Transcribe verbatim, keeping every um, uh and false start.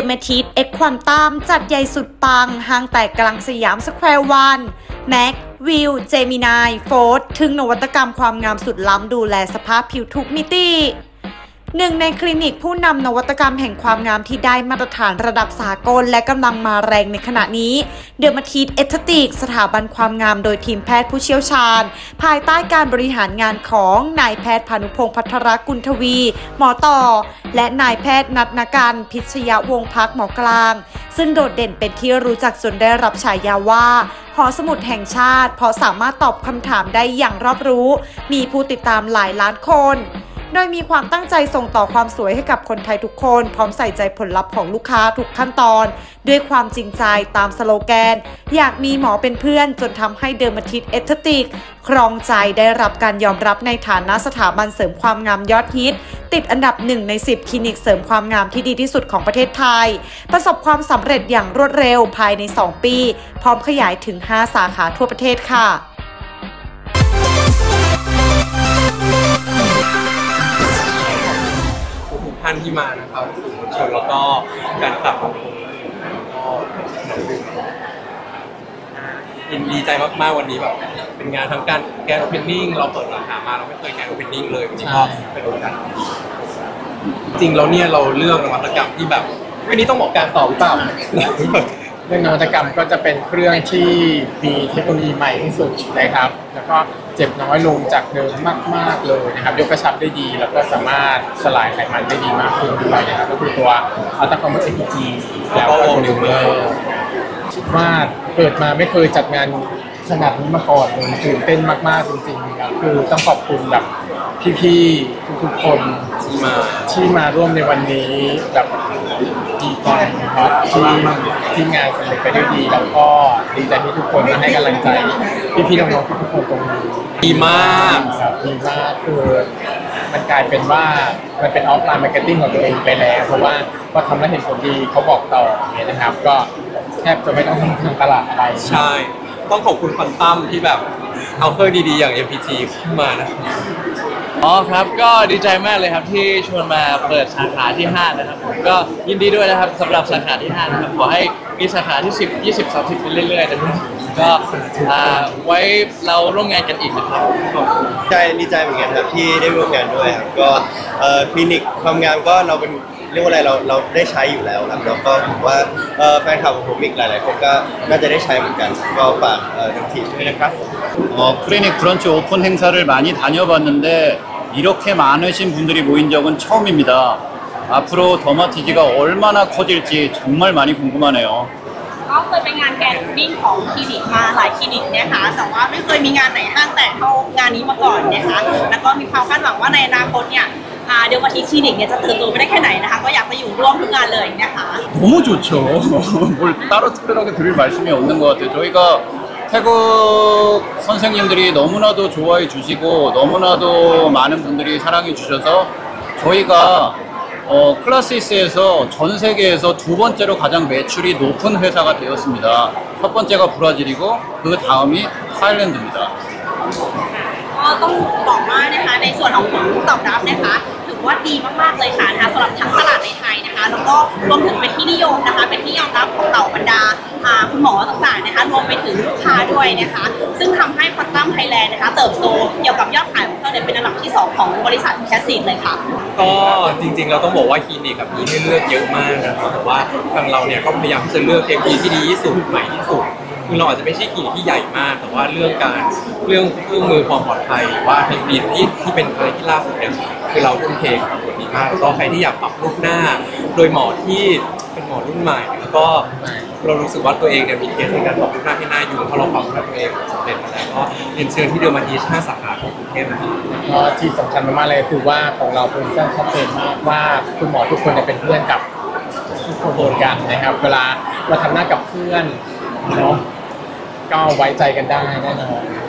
เมทิสเอ็กควอนตัมจัดใหญ่สุดปังห้างแตกกลางสยามสแควร์วันแม็กวิวเจมินายโฟร์ถึงนวัตกรรมความงามสุดล้ำดูแลสภาพผิวทุกมิติหนึ่งในคลินิกผู้นำนวัตกรรมแห่งความงามที่ได้มาตรฐานระดับสากลและกำลังมาแรงในขณะนี้เดอร์มาทิสเอสเธติกสถาบันความงามโดยทีมแพทย์ผู้เชี่ยวชาญภายใต้การบริหารงานของนายแพทย์พานุพงศ์ภัทรกุลทวีหมอต่อและนายแพทย์นัทนการพิชยวงศ์พักหมอกลางซึ่งโดดเด่นเป็นที่รู้จักจนได้รับฉายาว่าหอสมุดแห่งชาติเพราะสามารถตอบคำถามได้อย่างรอบรู้มีผู้ติดตามหลายล้านคนโดยมีความตั้งใจส่งต่อความสวยให้กับคนไทยทุกคนพร้อมใส่ใจผลลัพธ์ของลูกค้าทุกขั้นตอนด้วยความจริงใจตามสโลแกนอยากมีหมอเป็นเพื่อนจนทำให้เดอร์มาทิสเอสเธติกครองใจได้รับการยอมรับในฐานะสถาบันเสริมความงามยอดฮิตติดอันดับหนึ่งในสิบคลินิกเสริมความงามที่ดีที่สุดของประเทศไทยประสบความสำเร็จอย่างรวดเร็วภายในสองปีพร้อมขยายถึงห้าสาขาทั่วประเทศค่ะท่านที่มานะครับสื่อมวลชนแล้วก็การกลับของผมก็ยินดีใจมากๆวันนี้แบบเป็นงานทั้งการแกนโอเพนนิ่งเราเปิดสาขามาเราไม่เคยแกนโอเพนนิ่งเลยวันนี้ก็เป็นโอกาสจริงแล้วเนี่ยเราเลือกนวัตกรรมที่แบบวันนี้ต้องบอกการต่อหรือเปล่าเรื่องนวัตกรรมก็จะเป็นเครื่องที่มีเทคโนโลยีใหม่ที่สุดนะครับแล้วก็เจ็บน้อยลงจากเดิมมากๆเลยนะครับยกกระชับได้ดีแล้วก็สามารถสลายไขมันได้ดีมากขึ้นด้วยนะครับก็คือตัวอัลตราคอมเมอร์เอพีจีแล้วก็ตัวนิวเมอร์คิดว่าเปิดมาไม่เคยจัดงานขนาดนี้มาก่อนเลยตื่นเต้นมากๆจริงๆครับคือต้องขอบคุณแบบพี่ๆทุกๆคนที่มาที่มาร่วมในวันนี้แบบดีใจครับที่ที่งานสำเร็จไปด้วยดีแล้วก็ดีใจที่ทุกคนมาให้กำลังใจพี่ๆน้องๆทุกคนตรงนี้ดีมากครับดีมากคือมันกลายเป็นว่ามันเป็นออฟไลน์มาร์เก็ตติ้งของตัวเองไปแล้วเพราะว่าพอทำแล้วเห็นผลดีเขาบอกต่ออย่างเงี้ยนะครับก็แทบจะไม่ต้องทางตลาดอะไรใช่ต้องขอบคุณควอนตัมที่แบบเอาเครื่องดีๆอย่าง เอ็ม พี ที ขึ้นมานะอ๋อครับก็ดีใจมากเลยครับที่ชวนมาเปิดสาขาที่ห้านะครับผมก็ยินดีด้วยนะครับสำหรับสาขาที่ห้านะครับขอให้มีสาขาที่สิบ ยี่สิบ สามสิบไปเรื่อยๆนะครับก็ไว้เราร่วมงานกันอีกนะครับใจดีใจเหมือนกันครับที่ได้ร่วมงานด้วยครับก็คลินิกความงามก็เราเป็นเรียกว่าอะไรเราเราได้ใช้อยู่แล้วครับแล้วก็ผมว่าแฟนคลับของผมอีกหลายๆคนก็น่าจะได้ใช้เหมือนกันก็ฝากน้องทีด้วยนะครับ 어, 클리닉 브런치 오픈 행사를 많이 다녀봤는데 이렇게 많으신 분들이 모인 적은 처음입니다. 앞으로 더마티지가 얼마나 커질지 정말 많이 궁금하네요. ก็เคยไปงานแกนนิ่งของคลินิกมาหลายคลินิกนะคะแต่ว่าไม่เคยมีงานไหนห้างแตกเท่างานนี้มาก่อนนะคะแล้วก็มีความคาดหวังว่าในอนาคตเนี่ยเดี๋ยววันที่คลินิกเนี่ยจะเติบโตไปได้แค่ไหนนะคะก็อยากจะอยู่ร่วมทุกงานเลยนะคะ 너무 좋죠. 뭘 따로 특별하게 드릴 말씀이 없는 것 같아요. 저희가 태국 선생님들이 너무나도 좋아해 주시고 너무나도 많은 분들이 사랑해 주셔서 저희가 어, 클래시스에서 전 세계에서 두 번째로 가장 매출이 높은 회사가 되었습니다. 첫 번째가 브라질이고 그 다음이 타일랜드입니다. ก็ต้องบอกว่านะคะในส่วนของผลตอบรับนะคะถือว่าดีมากๆเลยค่ะนะคะสำหรับทั้งตลาดในไทยนะคะแล้วก็รวมถึงเป็นที่นิยมนะคะเป็นที่ยอมรับของเหล่าบรรดาคุณหมอต่างๆนะคะรวมไปถึงลูกค้าด้วยนะคะซึ่งทำให้ควอนตัมไทยแลนด์นะคะเติบโตเกี่ยวกับยอดขายของเขาเนี่ยเป็นอันดับที่สองของบริษัทแคสซีดเลยค่ะก็จริงๆเราต้องบอกว่าคลินิกกับมีให้เลือกเยอะมากนะครับแต่ว่าทางเราเนี่ยก็พยายามที่จะเลือกเทคโนโลยีที่ดีที่สุดใหม่ที่สุดคือเราอาจจะไม่ใช่คลินิกที่ใหญ่มากแต่ว่าเรื่องการเรื่องเครื่องมือความปลอดภัยหรือว่าเทคโนโลยีที่ที่เป็นอะไรที่ล่าสุดเนี่ยคือเราทุ่มเทกับตัวนี้มากแล้วก็ใครที่อยากปรับรูปหน้าโดยหมอที่เป็นหมอรุ่นใหม่แล้วก็เรารู้สึกว่าตัวเองเนี่ยมีเคสในการปรับรูปหน้าให้หน้าอยู่เพราะเราปรับรูปหน้าตัวเองสำเร็จมาแล้วก็เรียนเชิญที่เดอร์มาทิสห้าสาขาของกรุงเทพนะครับก็ที่สำคัญมากๆเลยคือว่าของเราเป็นเส้นชัดเจนมากว่าคุณหมอทุกคนเป็นเพื่อนกับทุกคนเหมือนกันนะครับเวลาเราทำหน้ากับเพื่อนเนาะก็ไว้ใจกันได้แน่นอน